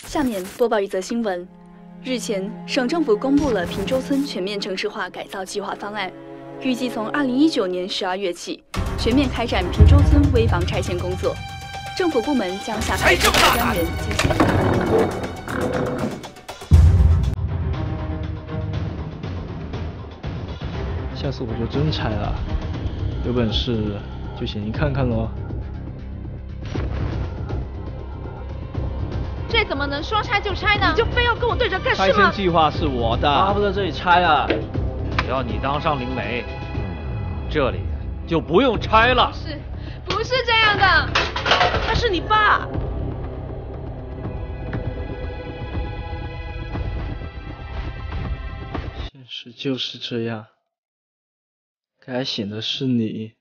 下面播报一则新闻。日前，省政府公布了平洲村全面城市化改造计划方案，预计从2019年12月起，全面开展平洲村危房拆迁工作。政府部门将下派专员进行监督。 下次我就真拆了，有本事就先去看看咯。 这怎么能说拆就拆呢？你就非要跟我对着干是吗？ 拆迁计划是我的，巴不得这里拆啊！ 只要你当上灵媒，这里就不用拆了。 不是这样的， 他是你爸。 现实就是这样，该醒的是你。